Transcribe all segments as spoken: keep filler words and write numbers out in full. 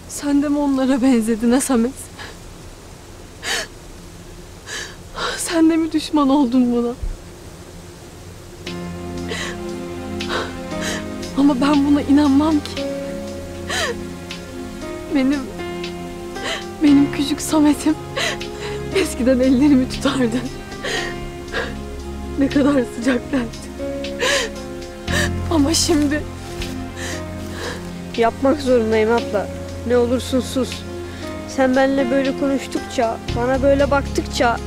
Sen de mi onlara benzedin ha Samet? Sen de mi düşman oldun buna? Ama ben buna inanmam ki. Benim... Benim küçük Samet'im eskiden ellerimi tutardı. Ne kadar sıcaklardı. Ama şimdi... Yapmak zorundayım abla. Ne olursun sus. Sen benimle böyle konuştukça, bana böyle baktıkça...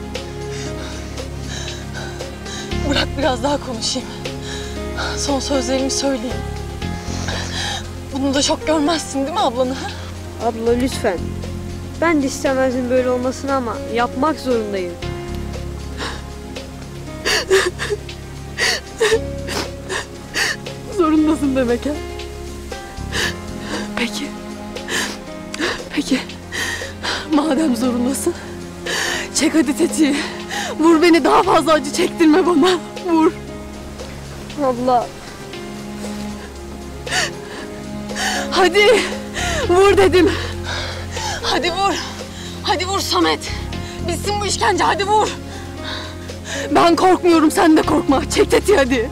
Bırak biraz daha konuşayım. Son sözlerimi söyleyeyim. Bunu da çok görmezsin değil mi ablanı? Abla lütfen. Ben de istemezdim böyle olmasını ama yapmak zorundayım. Zorundasın demek ha? Peki. Peki. Madem zorundasın, çek hadi tetiği. Vur beni, daha fazla acı çektirme bana. Vur. Abla. Hadi. Vur dedim. Hadi vur. Hadi vur Samet. Bitsin bu işkence, hadi vur. Ben korkmuyorum, sen de korkma. Çek tetiği hadi.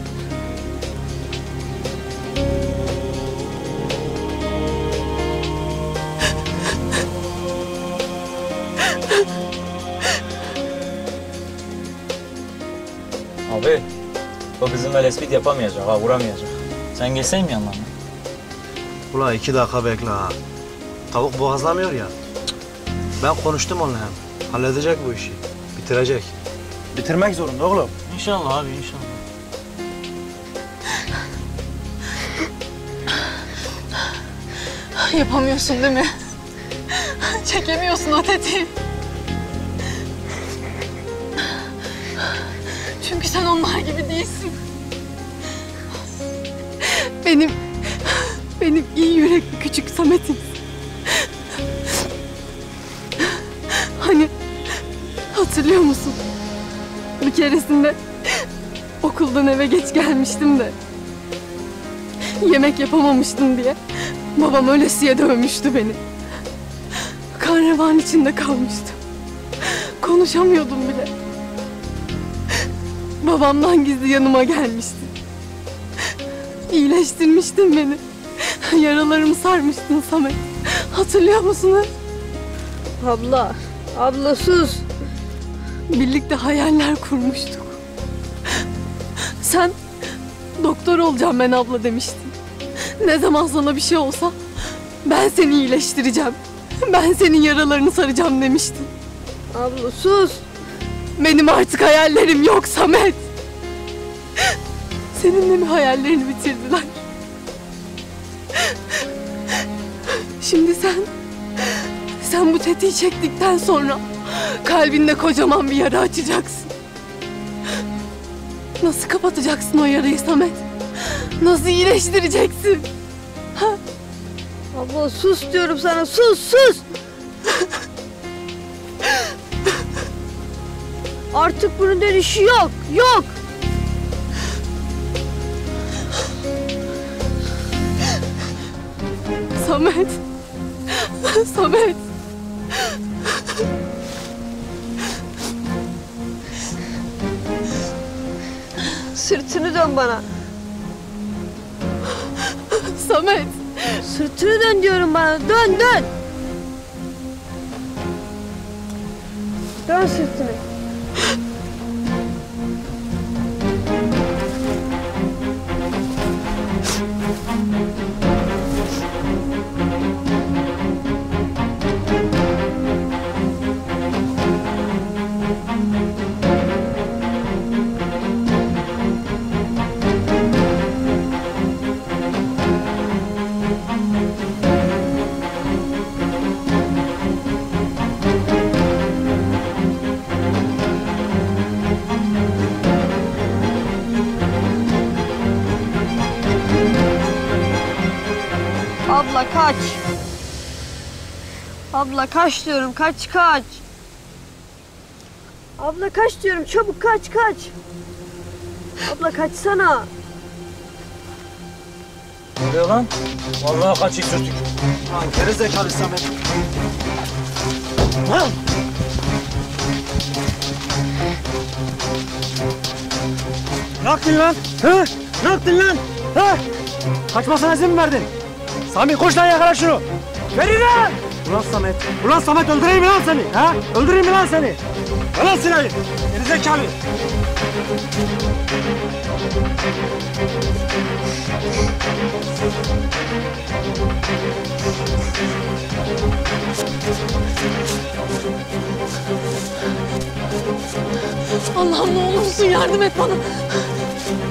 Abi, o bizimle lespit yapamayacak ha, vuramayacak. Sen gelsen mi yanlarına? Ulan iki dakika bekle ha. Tavuk boğazlamıyor ya. Ben konuştum onunla hem. Halledecek bu işi. Bitirecek. Bitirmek zorunda oğlum. İnşallah abi, inşallah. Yapamıyorsun değil mi? Çekemiyorsun o tetiği. Çünkü sen onlar gibi değilsin. Benim, benim iyi yürekli küçük Samet'im. Hani hatırlıyor musun? Bir keresinde okuldan eve geç gelmiştim de yemek yapamamıştım diye babam ölesiye dövmüştü beni. Kan revan içinde kalmıştım. Konuşamıyordum bile. Babamdan gizli yanıma gelmişti. İyileştirmiştin beni. Yaralarımı sarmıştın Samet. Hatırlıyor musun? Abla. Abla sus. Birlikte hayaller kurmuştuk. Sen doktor olacağım ben abla demiştin. Ne zaman sana bir şey olsa ben seni iyileştireceğim. Ben senin yaralarını saracağım demiştin. Abla sus. Benim artık hayallerim yok Samet. Senin de mi hayallerini bitirdiler? Şimdi sen, sen bu tetiği çektikten sonra kalbinde kocaman bir yara açacaksın. Nasıl kapatacaksın o yarayı Samet? Nasıl iyileştireceksin? Ha? Abla sus diyorum sana, sus sus. Artık bunun dönüşü yok, yok. Samet. Samet. Sırtını dön bana. Samet. Sırtını dön diyorum bana, dön dön. Dön sırtını. Abla kaç. Abla kaç diyorum, kaç kaç. Abla kaç diyorum, çabuk kaç kaç. Abla kaçsana. Ne oluyor lan? Vallahi kaçık sürtük. Lan gerizekalı Samet. Lan! Ne yaptın lan? Hı? Ne yaptın lan? Hı? Kaçmasına izin mi verdin? Sami koş lan yakala şunu. Verin lan! Ulan Samet. Ulan Samet öldüreyim mi lan seni? Ha? Öldüreyim mi lan seni? Al lan silahı. Gerizekalı. Allah'ım ne olursun yardım et bana.